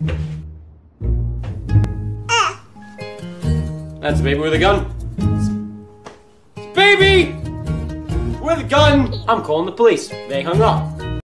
That's a baby with a gun. Baby! With a gun! I'm calling the police. They hung up.